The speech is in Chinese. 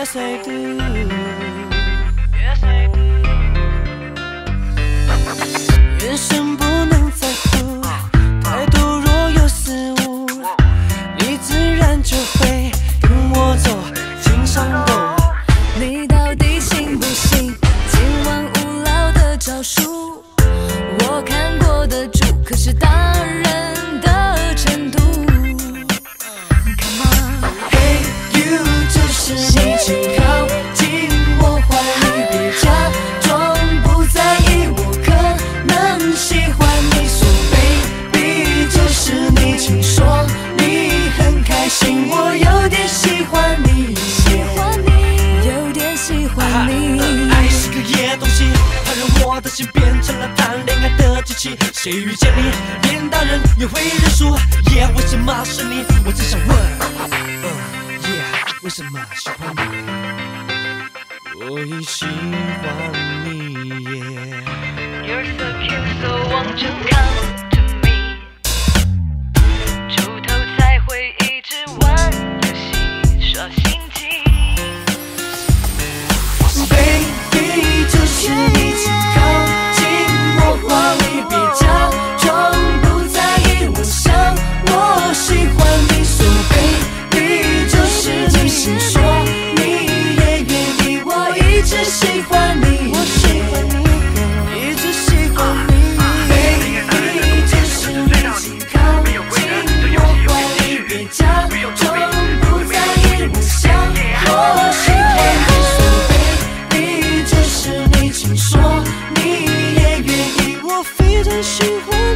Yes I do. Yes I do. 眼神不能在乎，态度若有失误，你自然就会跟我走进山沟。 你到底信不信今晚无聊的招数？我看过的主可是大人的程度。Come on，Hey you， 就是你，请靠近我怀里，别假装不在意，我可能喜欢你。说 baby， 就是你，请说你很开心，我有点喜欢你， 喜欢你，有点喜欢你。 爱是个野东西，它让我的心变成了谈恋爱的机器。谁遇见你，连大人也会认输。Yeah， 为什么是你？我只想问，Yeah， 为什么喜欢你？我已喜欢你 You're so cute, so won't you come to me？ 出头才会一直玩游戏，耍心机。 Baby， 就是你，请靠近我怀里，别假装不在意，我想我喜欢你。说 baby， 就是你，请说你也愿意，我一直喜欢你，我喜欢你，一直喜欢你。Baby， 就是你，请靠近我怀里，别假装不在意，我想我喜欢你。说 baby， 就是你，请说你也愿意，我非常喜欢。